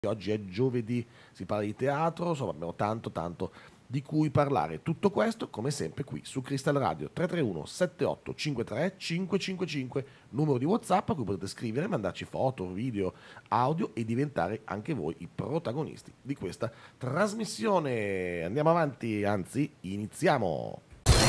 Oggi è giovedì, si parla di teatro, insomma abbiamo tanto di cui parlare. Tutto questo come sempre qui su Crystal Radio 331 7853 555, numero di WhatsApp a cui potete scrivere, mandarci foto, video, audio e diventare anche voi i protagonisti di questa trasmissione. Andiamo avanti, anzi iniziamo.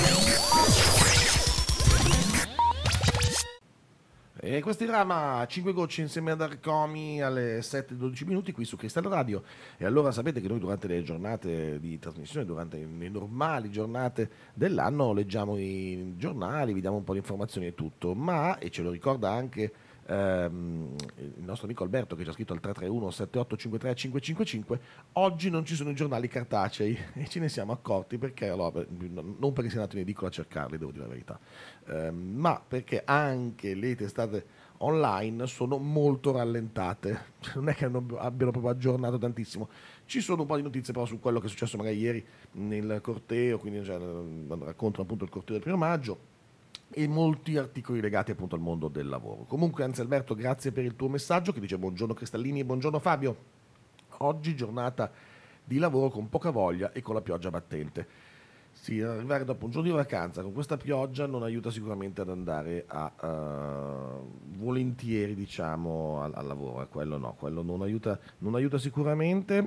E questo è il Rama 5 gocce insieme ad Arcomi alle 7:12 minuti qui su Crystal Radio. E allora sapete che noi durante le giornate di trasmissione, durante le normali giornate dell'anno, leggiamo i giornali, vi diamo un po' di informazioni e tutto, ma, e ce lo ricorda anche il nostro amico Alberto che ci ha scritto al 331 7853 555, oggi non ci sono i giornali cartacei e ce ne siamo accorti perché, allora, non perché sia andato in edicola a cercarli, devo dire la verità, ma perché anche le testate online sono molto rallentate, non è che abbiano proprio aggiornato tantissimo. Ci sono un po' di notizie però su quello che è successo magari ieri nel corteo, quindi raccontano appunto il corteo del 1 maggio e molti articoli legati appunto al mondo del lavoro. Comunque, anzi Alberto, grazie per il tuo messaggio che dice buongiorno Cristallini e buongiorno Fabio. Oggi giornata di lavoro con poca voglia e con la pioggia battente. Sì, arrivare dopo un giorno di vacanza con questa pioggia non aiuta sicuramente ad andare volentieri, diciamo, al lavoro. Quello no, quello non aiuta sicuramente.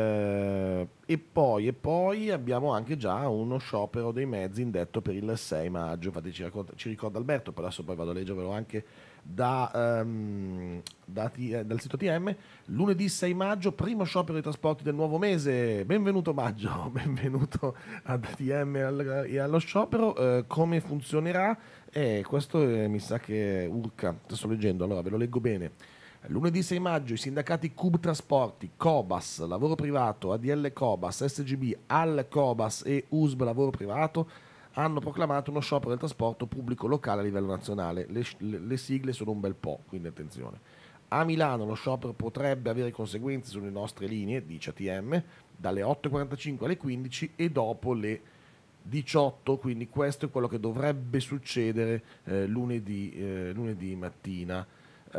E poi abbiamo anche già uno sciopero dei mezzi indetto per il 6 maggio. Infatti ci ricorda Alberto, però adesso poi vado a leggervelo anche dal sito TM. Lunedì 6 maggio, primo sciopero dei trasporti del nuovo mese. Benvenuto maggio, benvenuto ad ATM e allo sciopero. Come funzionerà? Questo mi sa che urca, sto leggendo, allora ve lo leggo bene. Lunedì 6 maggio i sindacati Cub Trasporti, Cobas, Lavoro Privato, ADL Cobas, SGB, Al Cobas e USB Lavoro Privato hanno proclamato uno sciopero del trasporto pubblico locale a livello nazionale. Le sigle sono un bel po', quindi attenzione. A Milano lo sciopero potrebbe avere conseguenze sulle nostre linee, dice ATM, dalle 8.45 alle 15 e dopo le 18, quindi questo è quello che dovrebbe succedere lunedì mattina.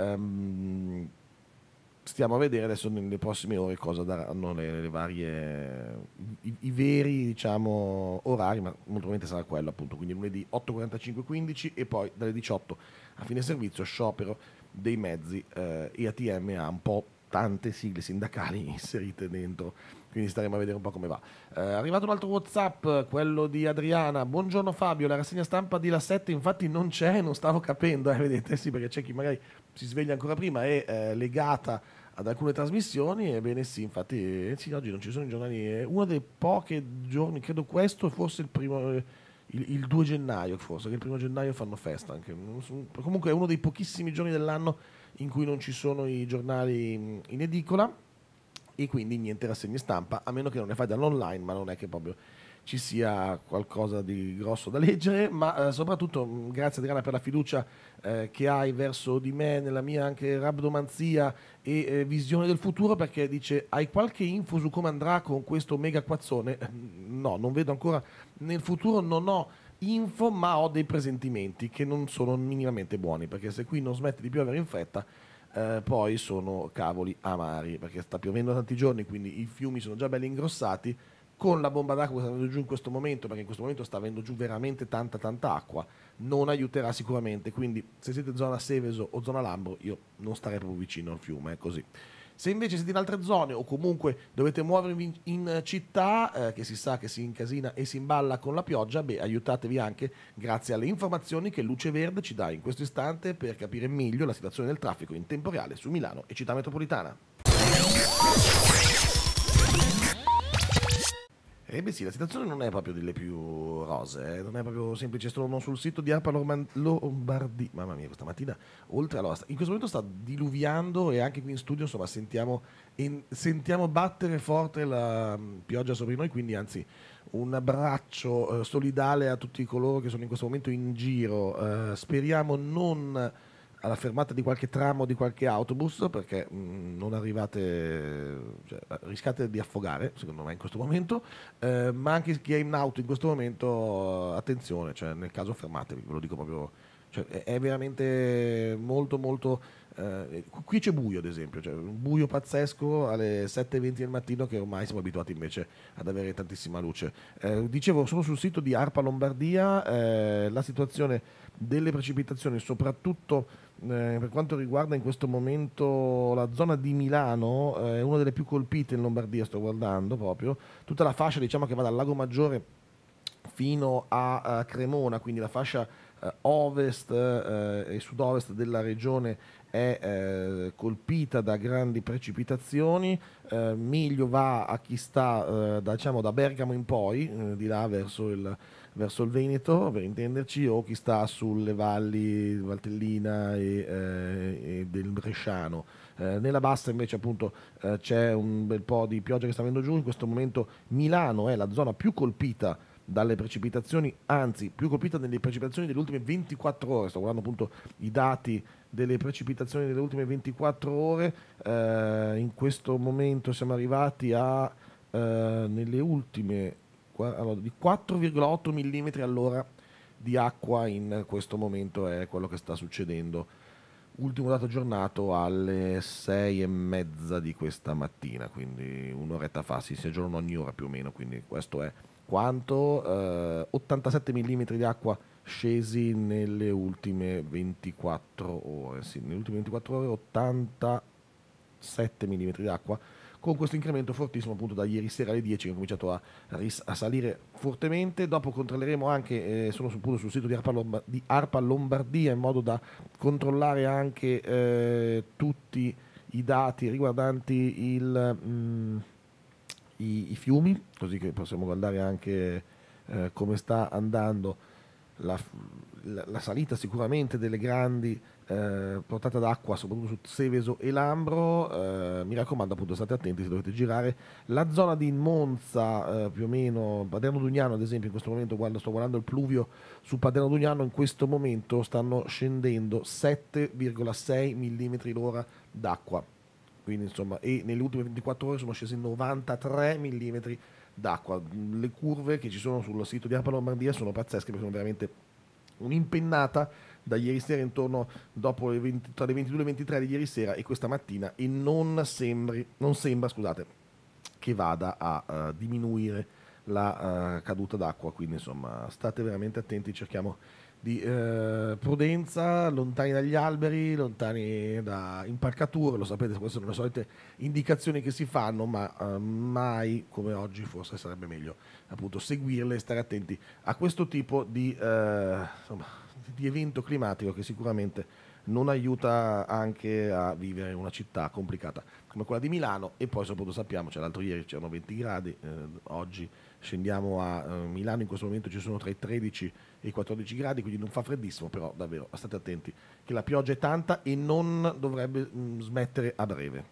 Stiamo a vedere adesso nelle prossime ore cosa daranno le varie i veri, diciamo, orari, ma molto probabilmente sarà quello appunto, quindi lunedì 8.45 15 e poi dalle 18 a fine servizio sciopero dei mezzi e ATM ha un po' tante sigle sindacali inserite dentro, quindi staremo a vedere un po' come va. È arrivato un altro WhatsApp, quello di Adriana. Buongiorno Fabio, la rassegna stampa di La 7 infatti non c'è, non stavo capendo, vedete, sì, perché c'è chi magari si sveglia ancora prima, è legata ad alcune trasmissioni, ebbene sì, infatti sì, oggi non ci sono i giornali, è uno dei pochi giorni, credo questo, forse il primo, il 2 gennaio forse, che il 1 gennaio fanno festa anche. Comunque è uno dei pochissimi giorni dell'anno in cui non ci sono i giornali in edicola e quindi niente rassegne stampa, a meno che non ne fai dall'online, ma non è che proprio ci sia qualcosa di grosso da leggere, ma soprattutto grazie Adriana per la fiducia che hai verso di me nella mia anche rabdomanzia e visione del futuro, perché dice hai qualche info su come andrà con questo mega quazzone? No, non vedo ancora nel futuro, non ho info, ma ho dei presentimenti che non sono minimamente buoni, perché se qui non smette di piovere in fretta poi sono cavoli amari, perché sta piovendo tanti giorni, quindi i fiumi sono già belli ingrossati, con la bomba d'acqua che sta andando giù in questo momento, perché in questo momento sta avendo giù veramente tanta acqua, non aiuterà sicuramente, quindi se siete zona Seveso o zona Lambro io non starei proprio vicino al fiume, è così. Se invece siete in altre zone o comunque dovete muovervi in città, che si sa che si incasina e si imballa con la pioggia, beh, aiutatevi anche grazie alle informazioni che Luce Verde ci dà in questo istante per capire meglio la situazione del traffico in tempo reale su Milano e città metropolitana. Eh beh sì, la situazione non è proprio delle più rose, non è proprio semplice, sono sul sito di ARPA Lombardia, mamma mia questa mattina, oltre allora, in questo momento sta diluviando e anche qui in studio insomma sentiamo battere forte la pioggia sopra di noi, quindi anzi un abbraccio solidale a tutti coloro che sono in questo momento in giro, speriamo non alla fermata di qualche tram o di qualche autobus perché non arrivate, cioè, rischiate di affogare secondo me in questo momento, ma anche chi è in auto in questo momento attenzione, cioè nel caso fermatevi, ve lo dico proprio Cioè, è veramente molto molto... qui c'è buio, ad esempio, cioè, un buio pazzesco alle 7:20 del mattino, che ormai siamo abituati invece ad avere tantissima luce. Dicevo, sono sul sito di ARPA Lombardia, la situazione delle precipitazioni, soprattutto per quanto riguarda in questo momento la zona di Milano, è una delle più colpite in Lombardia, sto guardando proprio, tutta la fascia, diciamo, che va dal Lago Maggiore fino a Cremona, quindi la fascia ovest e sud-ovest della regione è colpita da grandi precipitazioni. Meglio va a chi sta diciamo, da Bergamo in poi, di là verso il Veneto, per intenderci, o chi sta sulle valli Valtellina e del Bresciano. Nella bassa invece appunto c'è un bel po' di pioggia che sta venendo giù. In questo momento Milano è la zona più colpita dalle precipitazioni, anzi più colpita nelle precipitazioni delle ultime 24 ore. Sto guardando appunto i dati delle precipitazioni delle ultime 24 ore. In questo momento siamo arrivati a nelle ultime allora, di 4,8 mm all'ora di acqua in questo momento è quello che sta succedendo. Ultimo dato aggiornato alle 6:30 di questa mattina, quindi un'oretta fa, si aggiornano ogni ora più o meno, quindi questo è quanto 87 mm di acqua scesi nelle ultime 24 ore, sì, nelle ultime 24 ore 87 mm di acqua, con questo incremento fortissimo appunto da ieri sera alle 10 che ha cominciato a salire fortemente. Dopo controlleremo anche, sono appunto sul sito di ARPA Lombardia, in modo da controllare anche tutti i dati riguardanti i fiumi, così che possiamo guardare anche come sta andando la, la salita sicuramente delle grandi portate d'acqua, soprattutto su Seveso e Lambro. Mi raccomando appunto, state attenti se dovete girare. La zona di Monza, più o meno, Paderno Dugnano ad esempio, in questo momento sto guardando il pluvio su Paderno Dugnano, in questo momento stanno scendendo 7,6 mm l'ora d'acqua. Quindi insomma, e nelle ultime 24 ore sono scesi 93 mm d'acqua. Le curve che ci sono sul sito di ARPA Lombardia sono pazzesche, perché sono veramente un'impennata da ieri sera intorno dopo tra le 22 e le 23 di ieri sera e questa mattina, e non sembra, scusate, che vada a diminuire la caduta d'acqua. Quindi insomma state veramente attenti, cerchiamo di prudenza, lontani dagli alberi, lontani da impalcature. Lo sapete, queste sono le solite indicazioni che si fanno, ma mai come oggi forse sarebbe meglio appunto seguirle e stare attenti a questo tipo di evento climatico, che sicuramente non aiuta anche a vivere in una città complicata come quella di Milano. E poi soprattutto sappiamo, cioè l'altro ieri c'erano 20 gradi, oggi scendiamo a Milano, in questo momento ci sono tra i 13 e i 14 gradi, quindi non fa freddissimo, però davvero state attenti che la pioggia è tanta e non dovrebbe smettere a breve.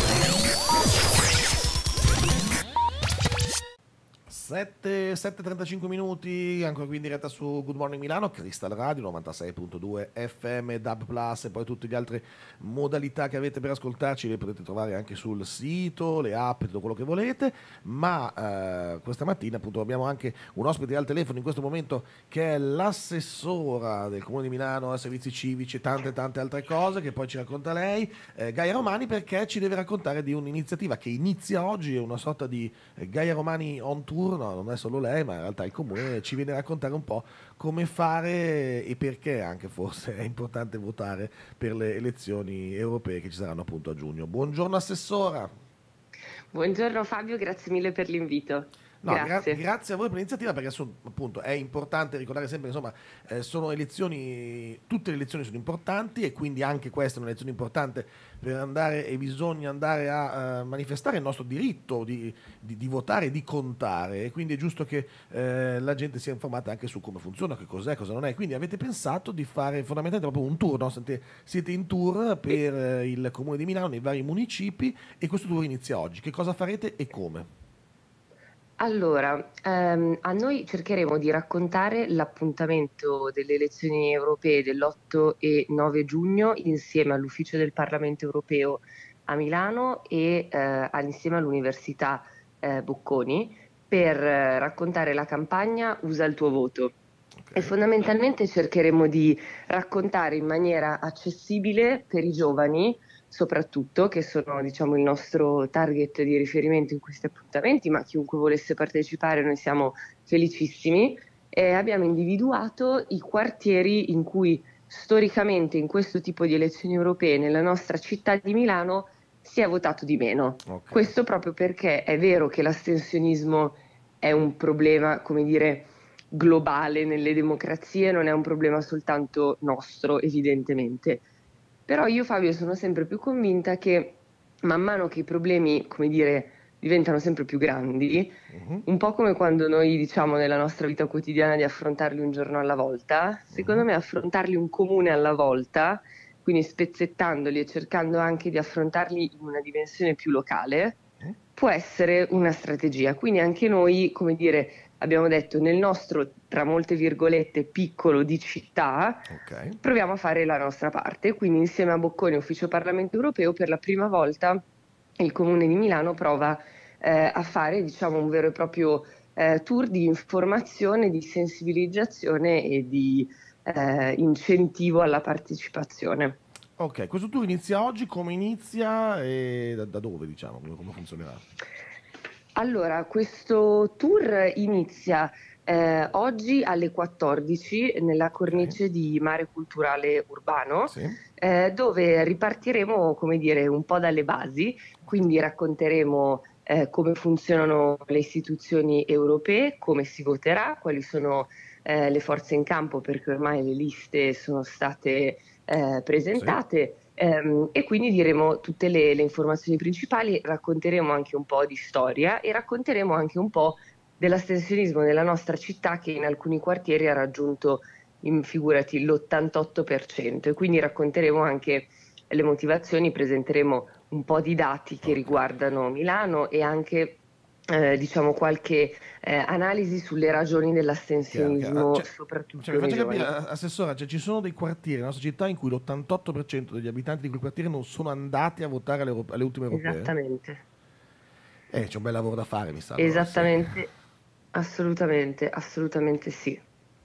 7:35 minuti, ancora qui in diretta su Good Morning Milano, Crystal Radio 96.2 FM, DAB Plus, e poi tutte le altre modalità che avete per ascoltarci le potete trovare anche sul sito, le app, tutto quello che volete. Ma questa mattina appunto abbiamo anche un ospite al telefono in questo momento, che è l'assessora del Comune di Milano a servizi civici e tante altre cose che poi ci racconta lei, Gaia Romani, perché ci deve raccontare di un'iniziativa che inizia oggi, è una sorta di Gaia Romani on tour. No, non è solo lei, ma in realtà il comune ci viene a raccontare un po' come fare e perché anche forse è importante votare per le elezioni europee che ci saranno appunto a giugno. Buongiorno assessora. Buongiorno Fabio, grazie mille per l'invito. No, Grazie. grazie a voi per l'iniziativa, perché appunto è importante ricordare sempre che insomma sono elezioni, tutte le elezioni sono importanti, e quindi anche questa è un'elezione importante per andare, e bisogna andare a manifestare il nostro diritto di votare e di contare, e quindi è giusto che la gente sia informata anche su come funziona, che cos'è, cosa non è. Quindi avete pensato di fare fondamentalmente proprio un tour, no? Siete in tour per il Comune di Milano, nei vari municipi, e questo tour inizia oggi. Che cosa farete e come? Allora, a noi cercheremo di raccontare l'appuntamento delle elezioni europee dell'8 e 9 giugno insieme all'Ufficio del Parlamento Europeo a Milano e insieme all'Università Bocconi, per raccontare la campagna Usa il tuo voto. e Ok. fondamentalmente cercheremo di raccontare in maniera accessibile per i giovani, soprattutto, che sono, diciamo, il nostro target di riferimento in questi appuntamenti, ma chiunque volesse partecipare, noi siamo felicissimi. E abbiamo individuato i quartieri in cui storicamente in questo tipo di elezioni europee nella nostra città di Milano si è votato di meno. Ok. Questo proprio perché è vero che l'astensionismo è un problema, come dire, globale nelle democrazie, non è un problema soltanto nostro, evidentemente. Però io, Fabio, sono sempre più convinta che man mano che i problemi, come dire, diventano sempre più grandi, Mhm, un po' come quando noi diciamo nella nostra vita quotidiana di affrontarli un giorno alla volta, secondo mhm. me affrontarli un comune alla volta, quindi spezzettandoli e cercando anche di affrontarli in una dimensione più locale, Mhm. può essere una strategia. Quindi anche noi, come dire, abbiamo detto nel nostro, tra molte virgolette, piccolo di città, Ok. proviamo a fare la nostra parte. Quindi insieme a Bocconi, Ufficio Parlamento Europeo, per la prima volta il Comune di Milano prova a fare, diciamo, un vero e proprio tour di informazione, di sensibilizzazione e di incentivo alla partecipazione. Ok, questo tour inizia oggi, come inizia e da dove, diciamo, come funzionerà? Allora, questo tour inizia oggi alle 14 nella Ok, cornice di Mare Culturale Urbano, sì, dove ripartiremo, come dire, un po' dalle basi, quindi racconteremo come funzionano le istituzioni europee, come si voterà, quali sono le forze in campo, perché ormai le liste sono state sì, presentate. E quindi diremo tutte le informazioni principali, racconteremo anche un po' di storia e racconteremo anche un po' dell'astensionismo nella nostra città che in alcuni quartieri ha raggiunto, figurati, l'88%. E quindi racconteremo anche le motivazioni, presenteremo un po' di dati che ok. riguardano Milano e anche diciamo qualche analisi sulle ragioni Chiaro, chiaro. Ah, dell'astensionismo, mi soprattutto nei faccia capire, giovani. Assessora, cioè, ci sono dei quartieri nella nostra città in cui l'88% degli abitanti di quel quartiere non sono andati a votare alle ultime europee? Esattamente. C'è un bel lavoro da fare, mi sa, allora, sì. Esattamente, assolutamente, assolutamente sì.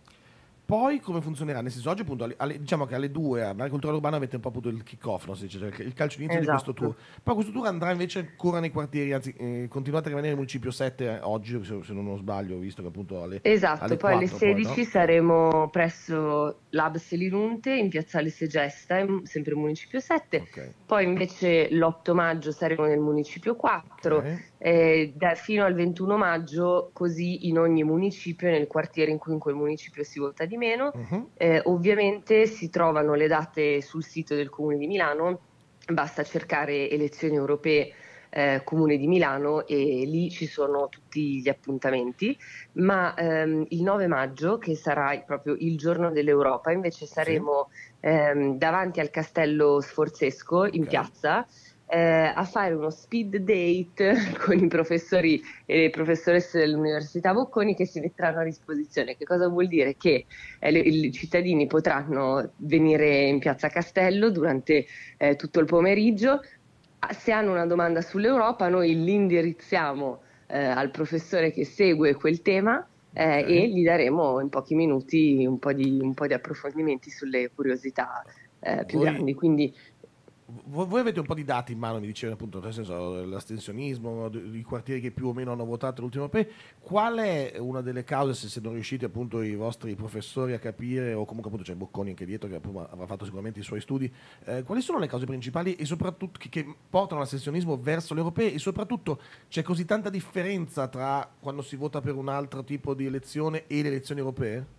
Poi come funzionerà? Nel senso, oggi appunto, diciamo che alle 2 a Mare Culturale Urbana avete un po' appunto il kick-off, no? Si dice, cioè il calcio inizio di questo tour. Esatto. Poi questo tour andrà invece ancora nei quartieri, anzi continuate a rimanere nel municipio 7 oggi, se non sbaglio, visto che appunto Esatto, alle poi alle 4 poi, no? 16 Ok. saremo presso l'Hub Selinunte in Piazzale Segesta, sempre in Municipio 7, Ok, poi invece l'8 maggio saremo nel Municipio 4, ok. fino al 21 maggio, così in ogni municipio, nel quartiere in cui in quel municipio si vota di meno. Mhm. Ovviamente si trovano le date sul sito del Comune di Milano, basta cercare elezioni europee Comune di Milano e lì ci sono tutti gli appuntamenti, ma il 9 maggio, che sarà proprio il giorno dell'Europa, invece Sì, saremo davanti al Castello Sforzesco in ok. piazza a fare uno speed date con i professori e le professoresse dell'Università Bocconi che si metteranno a disposizione. Che cosa vuol dire? Che i cittadini potranno venire in piazza Castello durante tutto il pomeriggio. Se hanno una domanda sull'Europa, noi li indirizziamo al professore che segue quel tema Ok. e gli daremo in pochi minuti un po' di approfondimenti sulle curiosità più Voi, grandi. Quindi voi avete un po' di dati in mano, mi dicevano appunto, nel senso l'astensionismo, i quartieri che più o meno hanno votato l'ultimo europeo. Qual è una delle cause, se non riuscite appunto i vostri professori a capire, o comunque appunto c'è Bocconi anche dietro che appunto avrà fatto sicuramente i suoi studi, quali sono le cause principali e soprattutto che portano l'astensionismo verso le europee e soprattutto c'è così tanta differenza tra quando si vota per un altro tipo di elezione e le elezioni europee?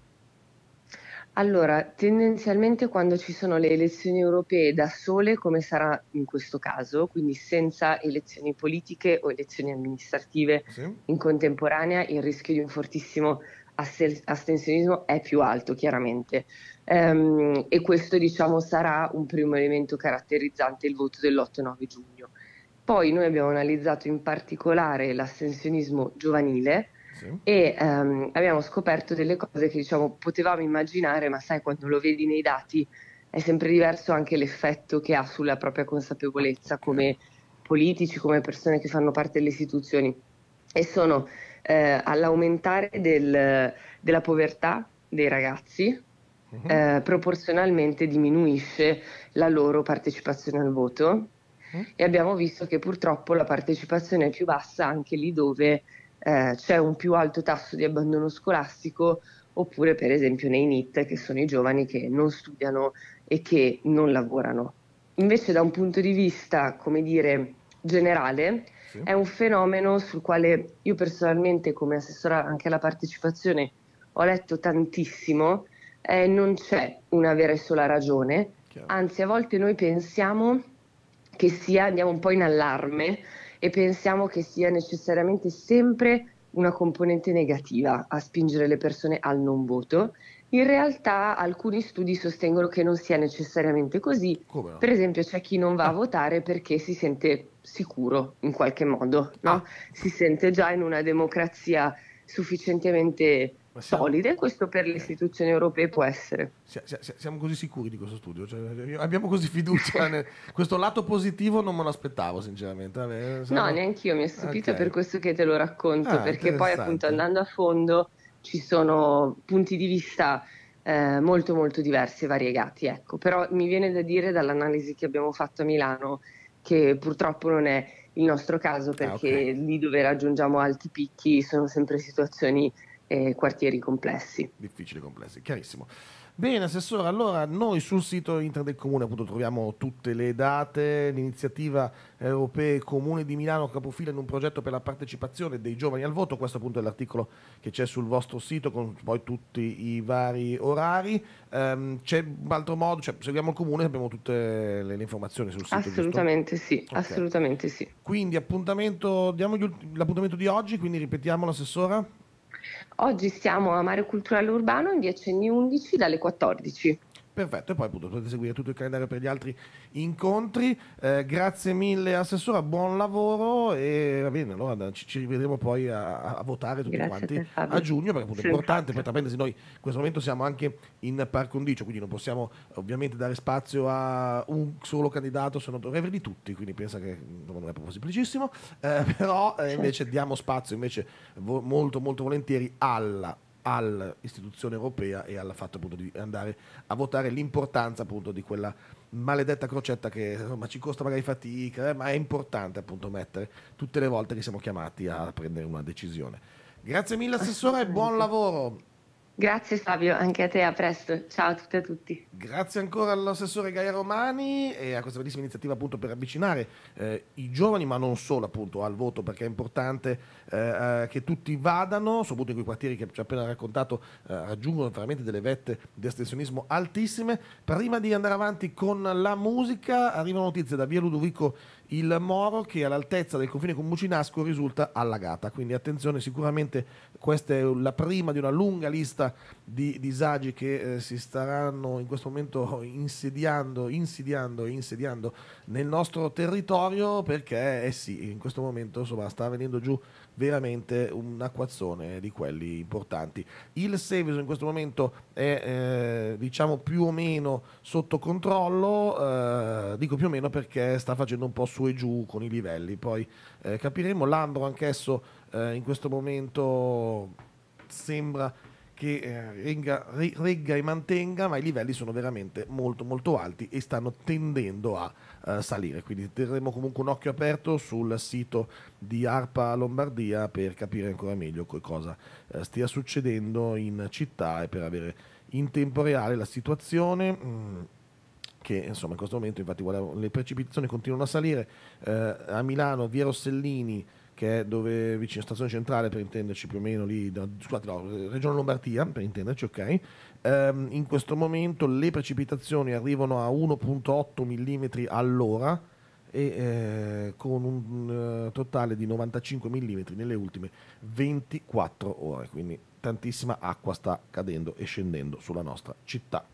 allora, tendenzialmente quando ci sono le elezioni europee da sole, come sarà in questo caso, quindi senza elezioni politiche o elezioni amministrative Sì? in contemporanea, il rischio di un fortissimo astensionismo è più alto, chiaramente. E questo, diciamo, sarà un primo elemento caratterizzante il voto dell'8-9 giugno. Poi noi abbiamo analizzato in particolare l'astensionismo giovanile Sì? e abbiamo scoperto delle cose che diciamo potevamo immaginare, ma sai, quando lo vedi nei dati è sempre diverso anche l'effetto che ha sulla propria consapevolezza Ok. come politici, come persone che fanno parte delle istituzioni. E sono all'aumentare della povertà, dei ragazzi, Mhm. proporzionalmente diminuisce la loro partecipazione al voto Mm. e abbiamo visto che purtroppo la partecipazione è più bassa anche lì dove c'è un più alto tasso di abbandono scolastico, oppure per esempio nei NEET, che sono i giovani che non studiano e che non lavorano. Invece da un punto di vista, come dire, generale, Sì. è un fenomeno sul quale io personalmente, come assessora anche alla partecipazione, ho letto tantissimo. Non c'è una vera e sola ragione, Chiaro. anzi a volte noi pensiamo che sia, andiamo un po' in allarme e pensiamo che sia necessariamente sempre una componente negativa a spingere le persone al non voto. In realtà alcuni studi sostengono che non sia necessariamente così. Come no? Per esempio c'è chi non va a Ah, votare perché si sente sicuro in qualche modo, no? ah, Si sente già in una democrazia sufficientemente ma siamo... solida e questo per le Ok. istituzioni europee può essere. Siamo così sicuri di questo studio? Cioè, abbiamo così fiducia? Questo lato positivo non me lo aspettavo, sinceramente. Vabbè, No, saranno... neanch'io mi è stupito per Ok. questo che te lo racconto, Ah, perché poi appunto interessante. andando a fondo ci sono punti di vista molto molto diversi e variegati, ecco. Però mi viene da dire dall'analisi che abbiamo fatto a Milano che purtroppo non è il nostro caso, Ah, perché ok. lì dove raggiungiamo alti picchi sono sempre situazioni e quartieri complessi. Difficili, complessi, chiarissimo. Bene, Assessore, allora noi sul sito internet del Comune appunto troviamo tutte le date, l'iniziativa europea Comune di Milano capofila in un progetto per la partecipazione dei giovani al voto, questo appunto è l'articolo che c'è sul vostro sito con poi tutti i vari orari. C'è un altro modo, cioè seguiamo il Comune, abbiamo tutte le informazioni sul sito, giusto? Assolutamente sì, Ok. assolutamente sì. Quindi appuntamento, diamo l'appuntamento di oggi, quindi ripetiamolo, Assessora. Oggi siamo a Mare Culturale Urbano in via Cenni 11 dalle 14. Perfetto, e poi appunto potete seguire tutto il calendario per gli altri incontri. Grazie mille Assessora, buon lavoro e va bene, allora ci rivedremo poi a votare tutti Grazie a quanti te a Fabio. giugno, perché appunto è importante, poi Senz'altro. tra parentesi noi in questo momento siamo anche in par condicio, quindi non possiamo ovviamente dare spazio a un solo candidato, se no dovrei averli tutti, quindi pensa che insomma, non è proprio semplicissimo, però invece Certo. diamo spazio invece molto molto volentieri all'istituzione europea e al fatto appunto di andare a votare, l'importanza appunto di quella maledetta crocetta che insomma ci costa magari fatica, ma è importante appunto mettere tutte le volte che siamo chiamati a prendere una decisione. Grazie mille Assessore e buon Assolutamente. lavoro. Grazie Fabio, anche a te, a presto. Ciao a tutte e a tutti. Grazie ancora all'assessore Gaia Romani e a questa bellissima iniziativa appunto per avvicinare i giovani, ma non solo appunto al voto, perché è importante che tutti vadano, soprattutto in quei quartieri che ci ha appena raccontato, raggiungono veramente delle vette di astensionismo altissime. Prima di andare avanti con la musica, arrivano notizie da via Ludovico il Moro che all'altezza del confine con Mucinasco risulta allagata, quindi attenzione, sicuramente questa è la prima di una lunga lista di disagi che si staranno in questo momento insediando nel nostro territorio, perché sì, in questo momento insomma sta venendo giù veramente un acquazzone di quelli importanti. Il Seveso in questo momento è diciamo più o meno sotto controllo, dico più o meno perché sta facendo un po' su e giù con i livelli, poi capiremo. Lambro anch'esso in questo momento sembra che regga e mantenga, ma i livelli sono veramente molto molto alti e stanno tendendo a salire, quindi terremo comunque un occhio aperto sul sito di ARPA Lombardia per capire ancora meglio cosa stia succedendo in città e per avere in tempo reale la situazione. Che insomma in questo momento infatti le precipitazioni continuano a salire, a Milano via Rossellini, che è dove vicino stazione centrale per intenderci, più o meno lì, no, scusate, no, regione Lombardia per intenderci, ok. In questo momento le precipitazioni arrivano a 1,8 mm all'ora e con un totale di 95 mm nelle ultime 24 ore, quindi tantissima acqua sta cadendo e scendendo sulla nostra città.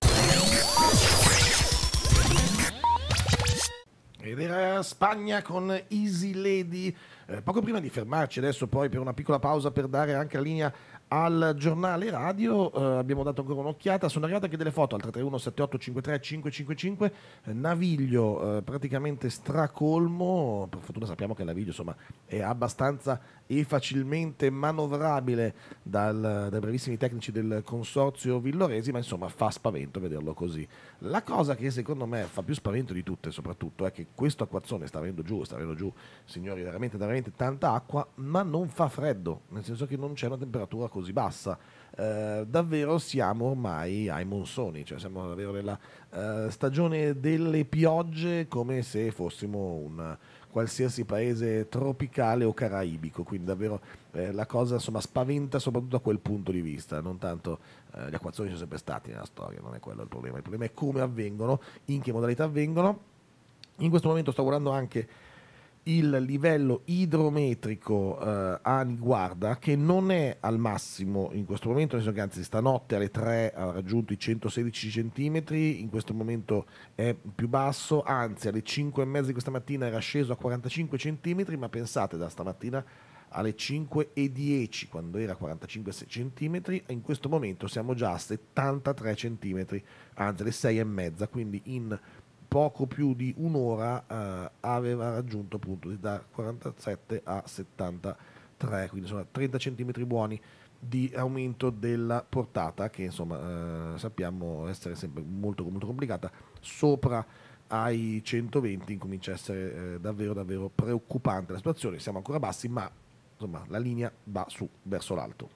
Ed era Spagna con Easy Lady. Poco prima di fermarci adesso poi per una piccola pausa per dare anche la linea Al giornale radio abbiamo dato ancora un'occhiata, sono arrivate anche delle foto al 331 78 53 555, Naviglio praticamente stracolmo, per fortuna sappiamo che Naviglio insomma è abbastanza e facilmente manovrabile dai bravissimi tecnici del consorzio Villoresi, ma insomma fa spavento vederlo così. La cosa che secondo me fa più spavento di tutte soprattutto è che questo acquazzone sta venendo giù, signori, veramente tanta acqua, ma non fa freddo, nel senso che non c'è una temperatura così bassa. Davvero siamo ormai ai monsoni, cioè siamo davvero nella stagione delle piogge come se fossimo un qualsiasi paese tropicale o caraibico, quindi davvero la cosa insomma spaventa soprattutto da quel punto di vista, non tanto gli acquazzoni sono sempre stati nella storia, non è quello il problema è come avvengono, in che modalità avvengono. In questo momento sto guardando anche il livello idrometrico a Niguarda, che non è al massimo in questo momento, nel senso che anzi stanotte alle 3 ha raggiunto i 116 centimetri, in questo momento è più basso, anzi alle 5 e mezza di questa mattina era sceso a 45 centimetri, ma pensate da stamattina alle 5:10 quando era a 45 centimetri, in questo momento siamo già a 73 centimetri, anzi alle 6 e mezza, quindi in poco più di un'ora aveva raggiunto appunto da 47 a 73, quindi insomma 30 centimetri buoni di aumento della portata, che insomma sappiamo essere sempre molto complicata. Sopra ai 120 incomincia a essere davvero preoccupante la situazione. Siamo ancora bassi, ma insomma la linea va su verso l'alto.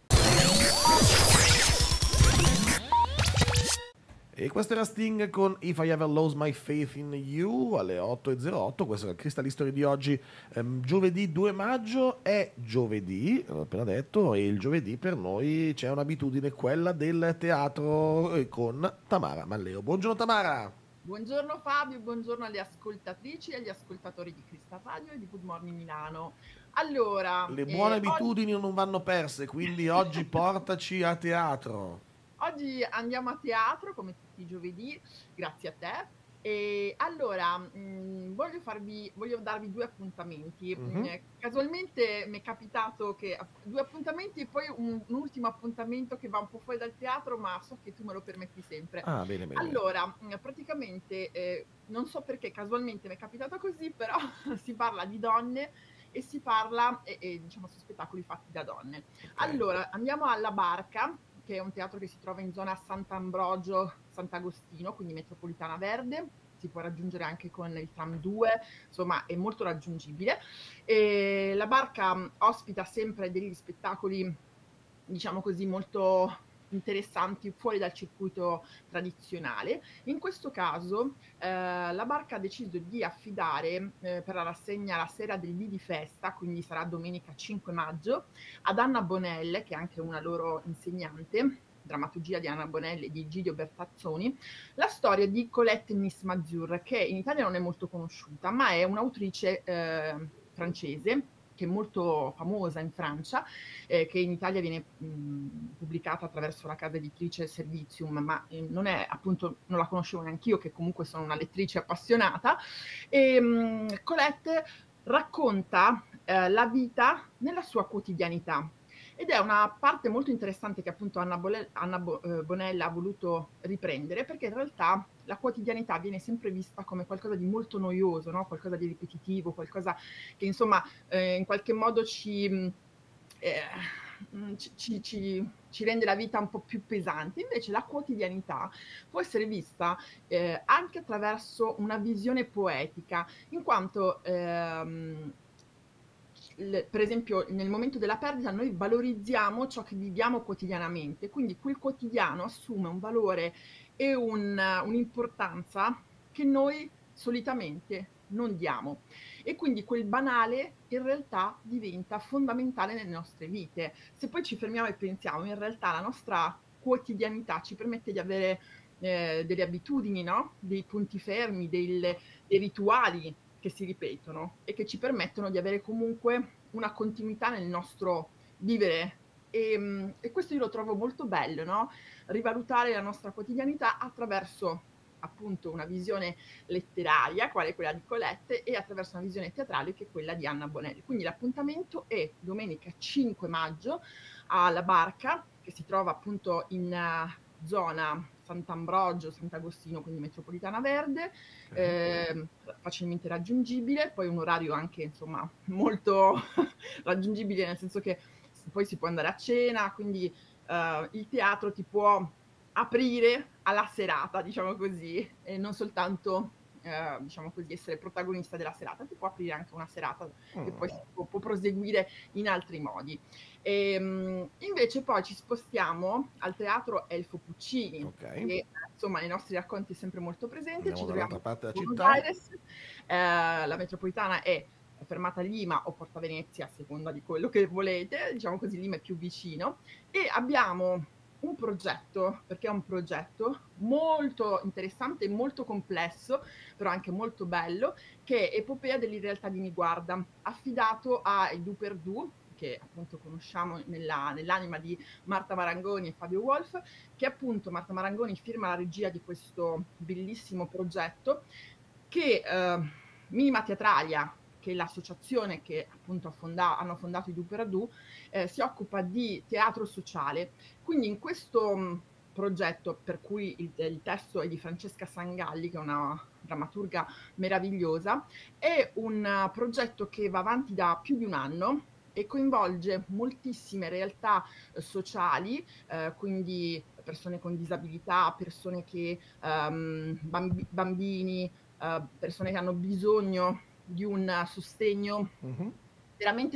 E questo era Sting con If I Ever Lose My Faith in You alle 8:08. Questo è il Crystal History di oggi, giovedì 2 maggio. È giovedì, l'ho appena detto, e il giovedì per noi c'è un'abitudine, quella del teatro, con Tamara Malleo. Buongiorno Tamara! Buongiorno Fabio, buongiorno alle ascoltatrici e agli ascoltatori di Crystal Radio e di Good Morning Milano. Allora, le buone abitudini non vanno perse, quindi oggi portaci a teatro. Oggi andiamo a teatro come tutti i giovedì, grazie a te. E allora, voglio darvi due appuntamenti. Casualmente mi è capitato che due appuntamenti e poi un ultimo appuntamento che va un po' fuori dal teatro, ma so che tu me lo permetti sempre. Ah, bene. Allora, praticamente, non so perché casualmente mi è capitato così, però si parla di donne e si parla, diciamo, su spettacoli fatti da donne. Okay. Allora, andiamo alla Barca, che è un teatro che si trova in zona Sant'Ambrogio, Sant'Agostino, quindi metropolitana verde. Si può raggiungere anche con il tram 2, insomma è molto raggiungibile. E la Barca ospita sempre degli spettacoli, diciamo così, molto interessanti fuori dal circuito tradizionale. In questo caso la Barca ha deciso di affidare per la rassegna la sera del dì di festa, quindi sarà domenica 5 maggio, ad Anna Bonelle, che è anche una loro insegnante, drammaturgia di Anna Bonelle e di Gidio Bertazzoni, la storia di Colette Miss Mazur, che in Italia non è molto conosciuta, ma è un'autrice francese, che è molto famosa in Francia, che in Italia viene pubblicata attraverso la casa editrice Servizium, ma non la conoscevo neanch'io, che comunque sono una lettrice appassionata. E Colette racconta la vita nella sua quotidianità. Ed è una parte molto interessante che appunto Anna Bonella ha voluto riprendere, perché in realtà la quotidianità viene sempre vista come qualcosa di molto noioso, no? Qualcosa di ripetitivo, qualcosa che insomma in qualche modo ci rende la vita un po' più pesante. Invece la quotidianità può essere vista anche attraverso una visione poetica, in quanto per esempio nel momento della perdita noi valorizziamo ciò che viviamo quotidianamente, quindi quel quotidiano assume un valore e un'importanza che noi solitamente non diamo, e quindi quel banale in realtà diventa fondamentale nelle nostre vite. Se poi ci fermiamo e pensiamo, in realtà la nostra quotidianità ci permette di avere delle abitudini, no? Dei punti fermi, dei rituali che si ripetono e che ci permettono di avere comunque una continuità nel nostro vivere. E questo io lo trovo molto bello, no? Rivalutare la nostra quotidianità attraverso appunto una visione letteraria, quale quella di Colette, e attraverso una visione teatrale che è quella di Anna Bonelli. Quindi l'appuntamento è domenica 5 maggio alla Barca, che si trova appunto in zona Sant'Ambrogio, Sant'Agostino, quindi metropolitana verde, facilmente raggiungibile, poi un orario anche insomma molto raggiungibile, nel senso che poi si può andare a cena, quindi il teatro ti può aprire alla serata, diciamo così, e non soltanto diciamo così, essere protagonista della serata, ti può aprire anche una serata che poi può proseguire in altri modi. Invece poi ci spostiamo al teatro Elfo Puccini, che insomma nei nostri racconti è sempre molto presente. Andiamo ci dall'altra troviamo parte della Buenos città. Aires, la metropolitana è fermata a Lima o Porta Venezia, a seconda di quello che volete, diciamo così, Lima è più vicino, e abbiamo un progetto, perché è un progetto molto interessante, molto complesso, però anche molto bello, che è Epopea dell'irrealtà di Niguarda, affidato a Edu per Du, che appunto conosciamo nell'anima di Marta Marangoni e Fabio Wolf, che appunto Marta Marangoni firma la regia di questo bellissimo progetto, che Minima Teatralia, che è l'associazione che appunto hanno fondato i Du per Du, si occupa di teatro sociale. Quindi in questo progetto, per cui il testo è di Francesca Sangalli, che è una drammaturga meravigliosa, è un progetto che va avanti da più di un anno e coinvolge moltissime realtà sociali, quindi persone con disabilità, persone che bambini, persone che hanno bisogno di un sostegno. Veramente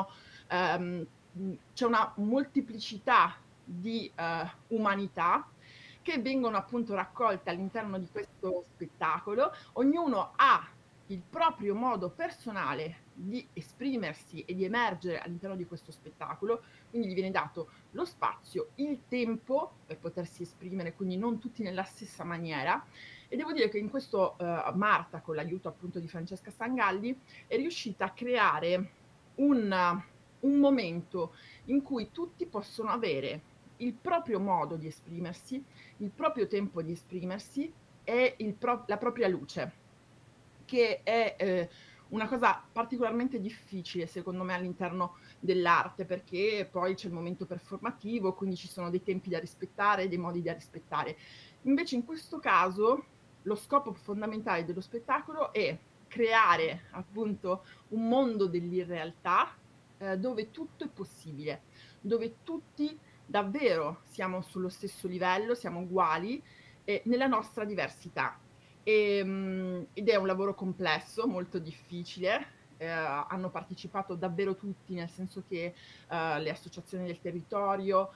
c'è una moltiplicità di umanità che vengono appunto raccolte all'interno di questo spettacolo. Ognuno ha il proprio modo personale di esprimersi e di emergere all'interno di questo spettacolo, quindi gli viene dato lo spazio, il tempo per potersi esprimere, quindi non tutti nella stessa maniera. E devo dire che in questo Marta, con l'aiuto appunto di Francesca Sangalli, è riuscita a creare un momento in cui tutti possono avere il proprio modo di esprimersi, il proprio tempo di esprimersi e la propria luce, che è una cosa particolarmente difficile secondo me all'interno dell'arte, perché poi c'è il momento performativo, quindi ci sono dei tempi da rispettare, dei modi da rispettare. Invece in questo caso lo scopo fondamentale dello spettacolo è creare appunto un mondo dell'irrealtà dove tutto è possibile, dove tutti davvero siamo sullo stesso livello, siamo uguali nella nostra diversità. Ed è un lavoro complesso, molto difficile. Hanno partecipato davvero tutti, nel senso che le associazioni del territorio,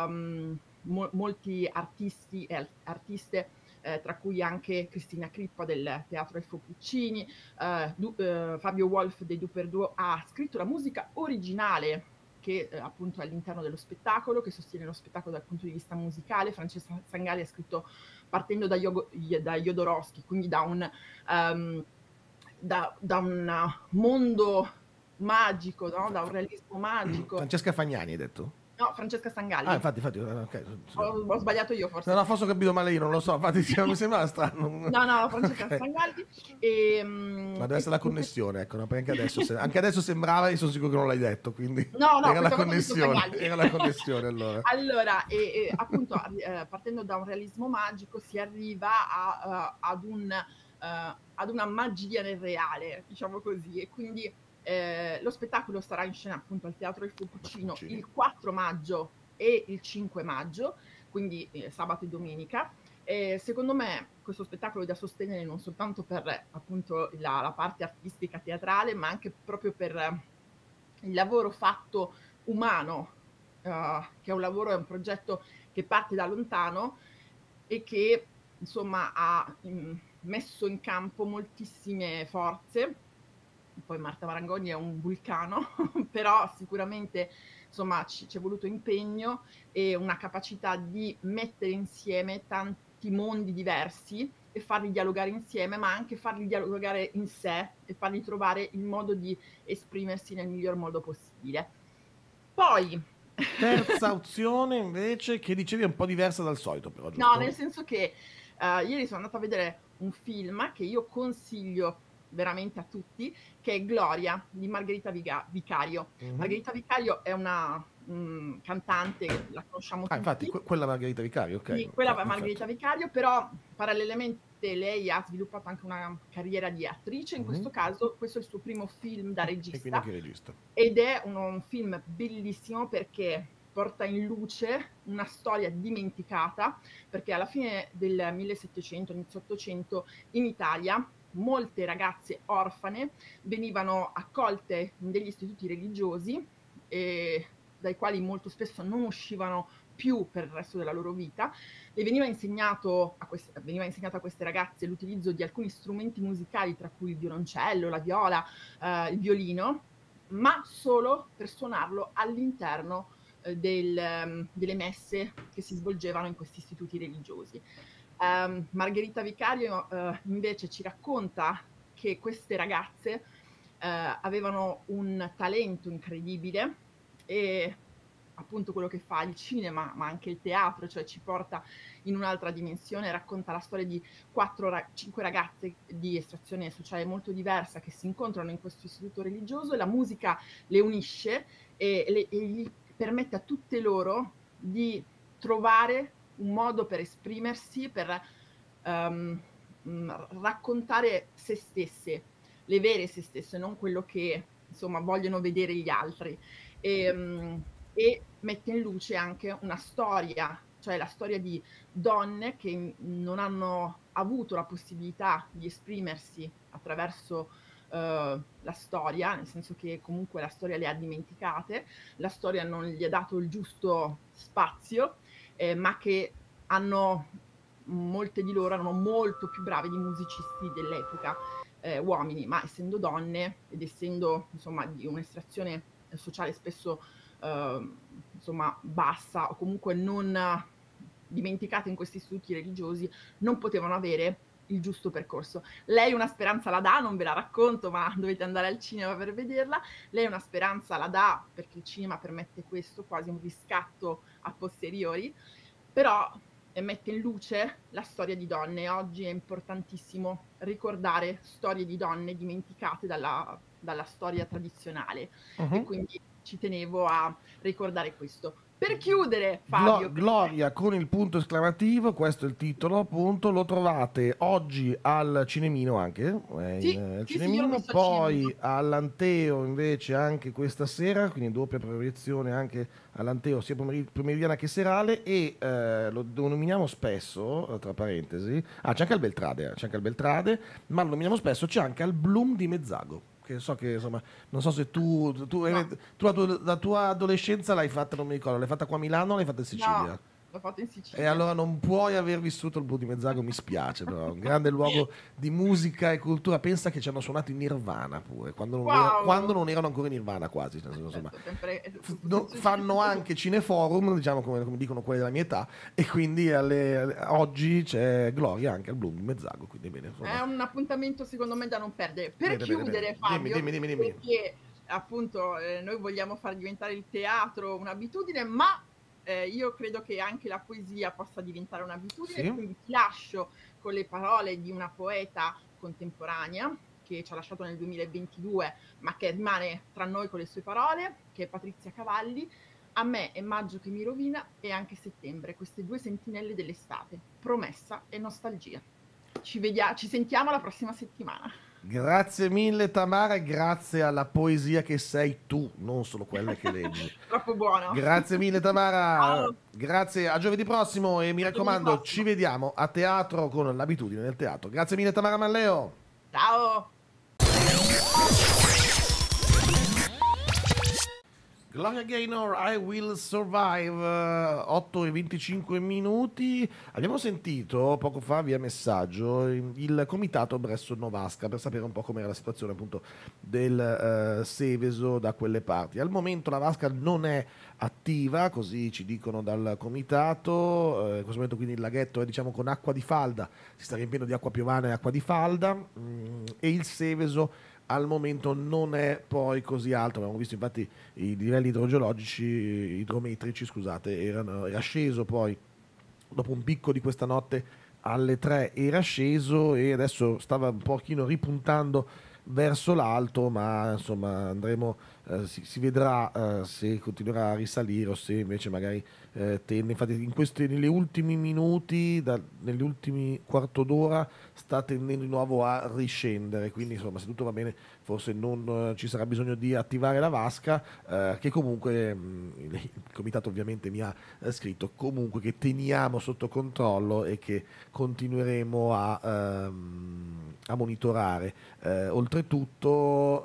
molti artisti e artiste, tra cui anche Cristina Crippa del Teatro Elfo Puccini, Fabio Wolf dei Du per Du ha scritto la musica originale che appunto è all'interno dello spettacolo, che sostiene lo spettacolo dal punto di vista musicale. Francesca Sangalli ha scritto partendo da Jodorowsky, quindi da un mondo magico, no? Da un realismo magico. Francesca Fagnani hai detto? No, Francesca Sangalli. Ah, infatti, okay. Ho sbagliato io forse. No, forse ho capito male io, non lo so, infatti mi sembra strano. No, Francesca Sangalli. Ma deve essere la connessione, ecco, no? Perché anche adesso sembrava, io sono sicuro che non l'hai detto, quindi no, era la connessione, allora. Allora, appunto, partendo da un realismo magico si arriva ad una magia nel reale, diciamo così, e quindi lo spettacolo sarà in scena appunto al Teatro Elfo Puccino il 4 maggio e il 5 maggio, quindi sabato e domenica. Secondo me questo spettacolo è da sostenere non soltanto per appunto la parte artistica teatrale, ma anche proprio per il lavoro fatto umano, che è un progetto che parte da lontano e che insomma ha messo in campo moltissime forze. Poi Marta Marangoni è un vulcano, però sicuramente insomma c'è voluto impegno e una capacità di mettere insieme tanti mondi diversi e farli dialogare insieme, ma anche farli dialogare in sé e farli trovare il modo di esprimersi nel miglior modo possibile. Poi terza opzione invece, che dicevi è un po' diversa dal solito, però, giusto? No, nel senso che Ieri sono andata a vedere un film che io consiglio veramente a tutti, che è Gloria di Margherita Vicario. Margherita Vicario è una cantante, la conosciamo Infatti, tutti. quella Margherita Vicario, ok. Sì, quella Perfetto. Margherita Vicario, però parallelamente lei ha sviluppato anche una carriera di attrice, in questo caso questo è il suo primo film da E quindi regista, anche regista. ed è un film bellissimo perché porta in luce una storia dimenticata, perché alla fine del 1700, inizio 800, in Italia molte ragazze orfane venivano accolte in degli istituti religiosi, dai quali molto spesso non uscivano più per il resto della loro vita. Le veniva insegnato veniva insegnato a queste ragazze l'utilizzo di alcuni strumenti musicali, tra cui il violoncello, la viola, il violino, ma solo per suonarlo all'interno delle messe che si svolgevano in questi istituti religiosi. Margherita Vicario invece ci racconta che queste ragazze avevano un talento incredibile, e appunto quello che fa il cinema, ma anche il teatro, cioè ci porta in un'altra dimensione, racconta la storia di 5 ragazze di estrazione sociale molto diversa che si incontrano in questo istituto religioso, e la musica le unisce e gli permette a tutte loro di trovare un modo per esprimersi, per raccontare se stesse, le vere se stesse, non quello che insomma vogliono vedere gli altri. E mette in luce anche una storia, cioè la storia di donne che non hanno avuto la possibilità di esprimersi attraverso la storia, nel senso che comunque la storia le ha dimenticate, la storia non gli ha dato il giusto spazio, ma che molte di loro erano molto più brave di musicisti dell'epoca, uomini, ma essendo donne ed essendo insomma di un'estrazione sociale spesso insomma bassa, o comunque non dimenticate in questi istituti religiosi, non potevano avere il giusto percorso. Lei una speranza la dà, non ve la racconto, ma dovete andare al cinema per vederla. Lei una speranza la dà perché il cinema permette questo, quasi un riscatto a posteriori, però mette in luce la storia di donne. Oggi è importantissimo ricordare storie di donne dimenticate dalla storia tradizionale, e quindi ci tenevo a ricordare questo. Per chiudere, Fabio, Gloria con il punto esclamativo, questo è il titolo, appunto, lo trovate oggi al Cinemino anche, sì, al sì, Cinemino, visto poi all'Anteo invece anche questa sera, quindi doppia proiezione anche all'Anteo, sia pomeridiana che serale, e lo nominiamo spesso, tra parentesi, c'è anche al Beltrade, ma lo nominiamo spesso, c'è anche al Bloom di Mezzago. Che so che insomma, non so se tu la tua adolescenza l'hai fatta, non mi ricordo, l'hai fatta qua a Milano o l'hai fatta in Sicilia? No, l'ho fatto in E Sicilia. allora non puoi aver vissuto il Blu di Mezzago, mi spiace, però è un grande luogo di musica e cultura. Pensa che ci hanno suonato in Nirvana pure, quando non erano ancora in Nirvana quasi. Insomma, fanno anche cineforum, diciamo come dicono quelli della mia età, e quindi oggi c'è Gloria anche al Blu di Mezzago. Quindi bene, è un appuntamento secondo me da non perdere. Per chiudere, bene. Fabio, Dimmi. perché appunto noi vogliamo far diventare il teatro un'abitudine, ma io credo che anche la poesia possa diventare un'abitudine, Sì. quindi ti lascio con le parole di una poeta contemporanea che ci ha lasciato nel 2022, ma che rimane tra noi con le sue parole, che è Patrizia Cavalli. A me è maggio che mi rovina e anche settembre, queste 2 sentinelle dell'estate, promessa e nostalgia. Ci sentiamo la prossima settimana. Grazie mille Tamara, e grazie alla poesia che sei tu, non solo quelle che leggi. Troppo buono. Grazie mille Tamara. Ciao. Grazie, a giovedì prossimo, e mi raccomando, ci vediamo a teatro con l'abitudine del teatro. Grazie mille Tamara Malleo. Ciao. Gloria Gaynor, I Will Survive, 8 e 25 minuti. Abbiamo sentito poco fa via messaggio il comitato Bresso-Novasca per sapere un po' com'era la situazione appunto del Seveso da quelle parti. Al momento la vasca non è attiva, così ci dicono dal comitato, in questo momento quindi il laghetto è diciamo con acqua di falda, si sta riempiendo di acqua piovana e acqua di falda, e il Seveso al momento non è poi così alto. Abbiamo visto infatti i livelli idrometrici, scusate, era sceso poi dopo un picco di questa notte alle 3 era sceso e adesso stava un pochino ripuntando verso l'alto, ma insomma andremo, si vedrà se continuerà a risalire o se invece magari tende. Infatti negli ultimi minuti, negli ultimi quarto d'ora sta tendendo di nuovo a riscendere, quindi insomma se tutto va bene forse non ci sarà bisogno di attivare la vasca, che comunque il comitato ovviamente mi ha scritto comunque che teniamo sotto controllo e che continueremo a monitorare. Oltretutto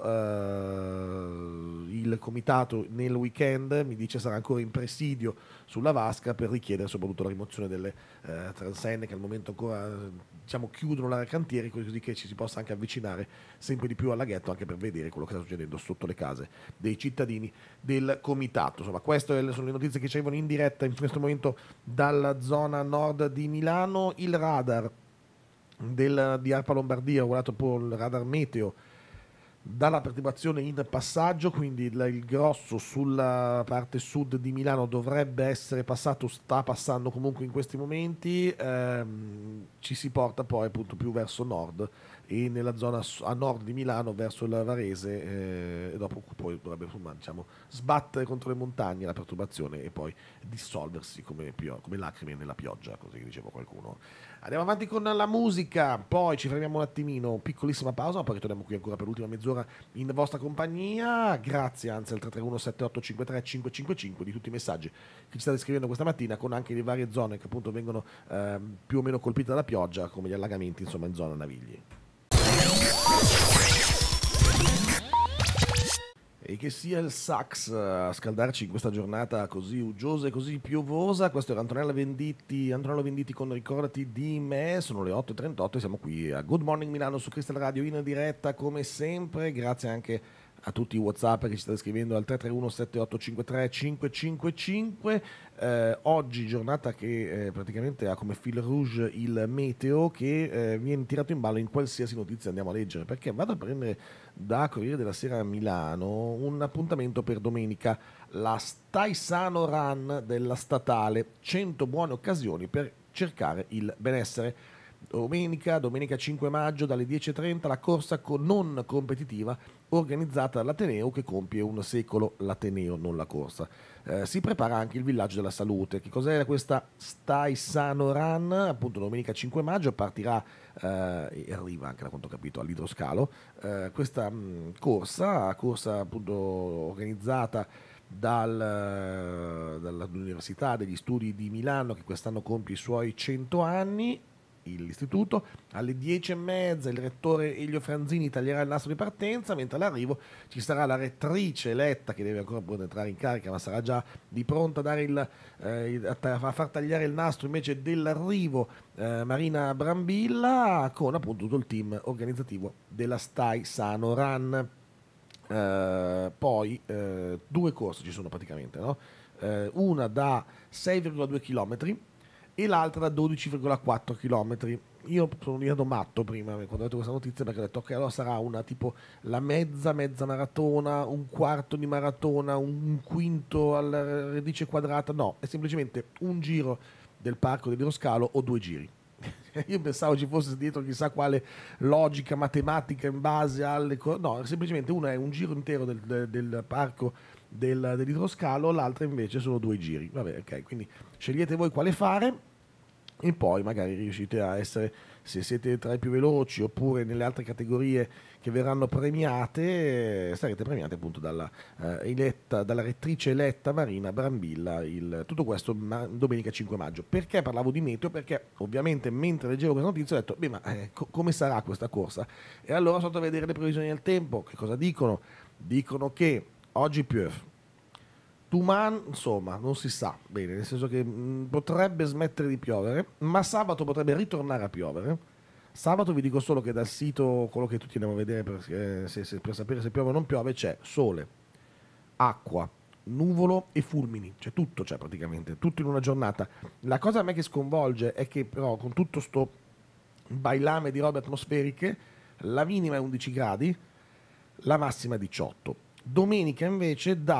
il comitato nel weekend mi dice sarà ancora in presidio sulla vasca per richiedere soprattutto la rimozione delle transenne che al momento ancora diciamo chiudono l'area cantieri, così che ci si possa anche avvicinare sempre di più al laghetto, anche per vedere quello che sta succedendo sotto le case dei cittadini del comitato. Insomma, queste sono le notizie che ci arrivano in diretta in questo momento dalla zona nord di Milano. Il radar di ARPA Lombardia, ho guardato poi il radar meteo dalla perturbazione in passaggio, quindi il grosso sulla parte sud di Milano dovrebbe essere passato, sta passando comunque in questi momenti, ci si porta poi appunto più verso nord e nella zona a nord di Milano verso il Varese, e dopo poi dovrebbe diciamo, sbattere contro le montagne la perturbazione e poi dissolversi come lacrime nella pioggia, così dicevo qualcuno. Andiamo avanti con la musica, poi ci fermiamo un attimino, piccolissima pausa, poi ritorniamo qui ancora per l'ultima mezz'ora in vostra compagnia. Grazie anzi al 331 7853 555 di tutti i messaggi che ci state scrivendo questa mattina, con anche le varie zone che appunto vengono più o meno colpite dalla pioggia, come gli allagamenti insomma in zona Navigli. E che sia il sax a scaldarci in questa giornata così uggiosa e così piovosa. Questo era Antonello Venditti con Ricordati di me. Sono le 8:38 e siamo qui a Good Morning Milano su Crystal Radio in diretta come sempre. Grazie anche a tutti i WhatsApp che ci state scrivendo al 331 7853 555. Oggi giornata che praticamente ha come fil rouge il meteo che viene tirato in ballo in qualsiasi notizia andiamo a leggere, perché vado a prendere da Corriere della Sera a Milano un appuntamento per domenica, la Stai Sano Run della statale, 100 buone occasioni per cercare il benessere. Domenica 5 maggio dalle 10:30 la corsa non competitiva organizzata dall'Ateneo che compie un secolo, l'Ateneo non la corsa. Si prepara anche il villaggio della salute. Che cos'è questa Stai Sano Run? Appunto domenica 5 maggio partirà e arriva anche da quanto ho capito all'Idroscalo questa corsa appunto organizzata dall'Università degli Studi di Milano, che quest'anno compie i suoi 100 anni. L'istituto alle 10:30 il rettore Elio Franzini taglierà il nastro di partenza, mentre all'arrivo ci sarà la rettrice eletta che deve ancora entrare in carica, ma sarà già di pronta a dare a far tagliare il nastro invece dell'arrivo, Marina Brambilla, con appunto tutto il team organizzativo della Stai Sano Run. Poi due corse ci sono praticamente, no? Una da 6,2 km e l'altra da 12,4 km. Io sono diventato matto prima quando ho detto questa notizia, perché ho detto ok, allora sarà una tipo la mezza maratona, un quarto di maratona, un quinto alla radice quadrata. No, è semplicemente un giro del parco dell'Idroscalo o due giri. Io pensavo ci fosse dietro chissà quale logica matematica in base alle no, semplicemente una è un giro intero del parco dell'Idroscalo, l'altra invece sono due giri. Vabbè, ok, quindi scegliete voi quale fare e poi magari riuscite a essere, se siete tra i più veloci oppure nelle altre categorie che verranno premiate, sarete premiati appunto dalla rettrice eletta Marina Brambilla. Tutto questo domenica 5 maggio. Perché parlavo di meteo? Perché ovviamente mentre leggevo questa notizia ho detto beh, ma come sarà questa corsa? E allora sono andato a vedere le previsioni del tempo. Che cosa dicono? Dicono che oggi piove, domani insomma non si sa bene, nel senso che potrebbe smettere di piovere, ma sabato potrebbe ritornare a piovere. Sabato vi dico solo che dal sito, quello che tutti andiamo a vedere per sapere se piove o non piove, c'è sole, acqua, nuvolo e fulmini, c'è tutto, c'è praticamente tutto in una giornata. La cosa a me che sconvolge è che però con tutto sto bailame di robe atmosferiche la minima è 11 gradi, la massima è 18. Domenica invece da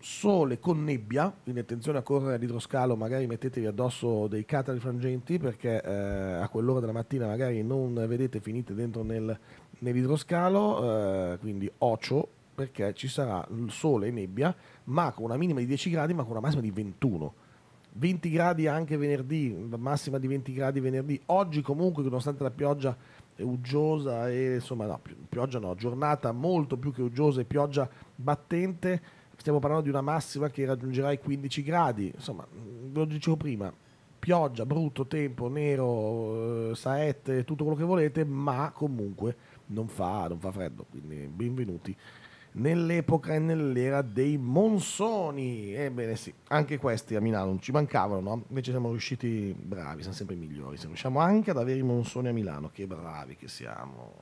sole con nebbia, quindi attenzione a correre all'idroscalo, magari mettetevi addosso dei catari frangenti perché a quell'ora della mattina magari non vedete, finite dentro nell'idroscalo, quindi ocio, perché ci sarà sole e nebbia, ma con una minima di 10 gradi, ma con una massima di 21. 20 gradi anche venerdì, massima di 20 gradi venerdì. Oggi comunque, nonostante la pioggia uggiosa e insomma no, pioggia no, giornata molto più che uggiosa e pioggia battente, stiamo parlando di una massima che raggiungerà i 15 gradi, insomma, ve lo dicevo prima, pioggia, brutto tempo, nero, saette, tutto quello che volete, ma comunque non fa freddo, quindi benvenuti nell'epoca e nell'era dei monsoni. Ebbene sì, anche questi a Milano non ci mancavano, no? Invece siamo riusciti bravi, siamo sempre migliori, se riusciamo anche ad avere i monsoni a Milano, che bravi che siamo.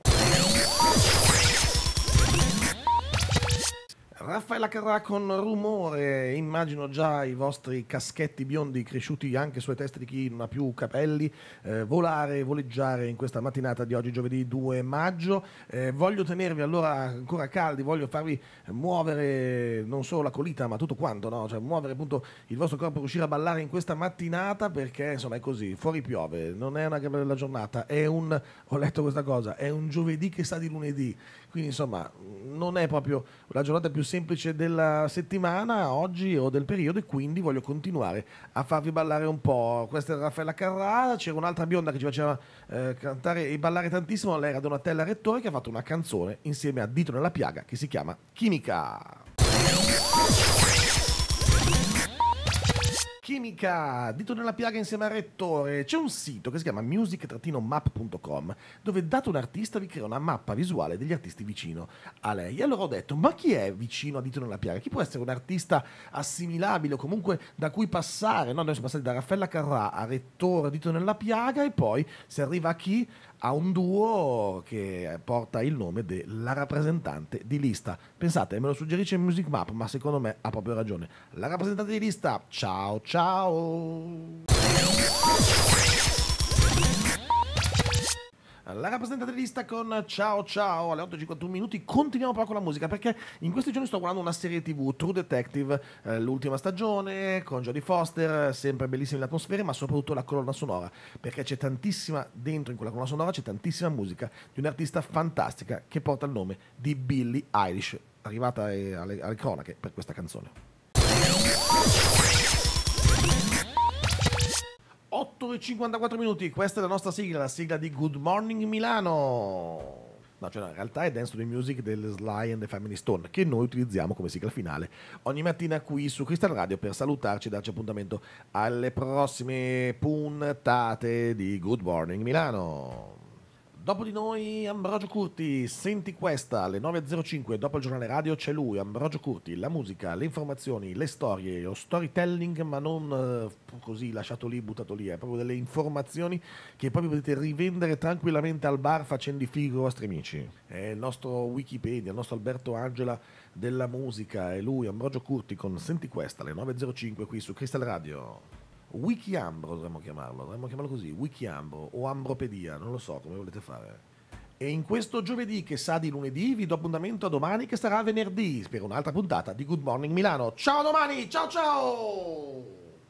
Raffaella Carrà con Rumore, immagino già i vostri caschetti biondi cresciuti anche sulle teste di chi non ha più capelli, volare, voleggiare in questa mattinata di oggi, giovedì 2 maggio. Voglio tenervi allora ancora caldi, voglio farvi muovere non solo la colita ma tutto quanto, no? Cioè muovere appunto il vostro corpo per riuscire a ballare in questa mattinata, perché insomma è così, fuori piove, non è una bella giornata, ho letto questa cosa, è un giovedì che sa di lunedì, quindi insomma non è proprio la giornata più semplice della settimana oggi o del periodo, e quindi voglio continuare a farvi ballare un po'. Questa è Raffaella Carrà, c'era un'altra bionda che ci faceva cantare e ballare tantissimo, lei era Donatella Rettore, che ha fatto una canzone insieme a Dito nella piaga che si chiama Chimica. Chimica, Dito nella piaga insieme a Rettore. C'è un sito che si chiama music-map.com dove, dato un artista, vi crea una mappa visuale degli artisti vicino a lei. E allora ho detto, ma chi è vicino a Dito nella piaga? Chi può essere un artista assimilabile o comunque da cui passare? No, noi siamo passati da Raffaella Carrà a Rettore, a Dito nella piaga, e poi si arriva a chi? A un duo che porta il nome della rappresentante di lista. Pensate, me lo suggerisce Music Map, ma secondo me ha proprio ragione. La rappresentante di lista, ciao ciao! La rappresentante di lista con Ciao Ciao alle 8:51 minuti. Continuiamo però con la musica, perché in questi giorni sto guardando una serie TV, True Detective, l'ultima stagione con Jodie Foster, sempre bellissima l'atmosfera, ma soprattutto la colonna sonora, perché c'è tantissima dentro, in quella colonna sonora c'è tantissima musica di un'artista fantastica che porta il nome di Billie Eilish, arrivata alle cronache per questa canzone. 8:54 minuti, questa è la nostra sigla, la sigla di Good Morning Milano. No, cioè no, in realtà è Dance to the Music del Sly and the Family Stone, che noi utilizziamo come sigla finale ogni mattina qui su Crystal Radio per salutarci e darci appuntamento alle prossime puntate di Good Morning Milano. Dopo di noi Ambrogio Curti, senti questa, alle 9:05, dopo il giornale radio c'è lui, Ambrogio Curti, la musica, le informazioni, le storie, lo storytelling, ma non così lasciato lì, buttato lì, è proprio delle informazioni che proprio potete rivendere tranquillamente al bar facendo i fighi con i vostri amici. È il nostro Wikipedia, il nostro Alberto Angela della musica, è lui, Ambrogio Curti, con Senti questa, alle 9:05 qui su Crystal Radio. Wikiambro dovremmo chiamarlo così, Wikiambro o Ambropedia, non lo so come volete fare. E in questo giovedì che sa di lunedì vi do appuntamento a domani che sarà venerdì per un'altra puntata di Good Morning Milano. Ciao domani, ciao ciao!